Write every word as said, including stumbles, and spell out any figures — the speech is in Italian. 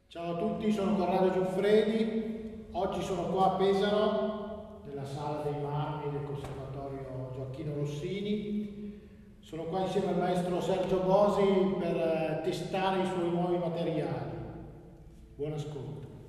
Ciao a tutti, sono Corrado Giuffredi, oggi sono qua a Pesaro, nella sala dei marmi del Conservatorio Gioacchino Rossini. Sono qua insieme al maestro Sergio Bosi per testare i suoi nuovi materiali. Buon ascolto.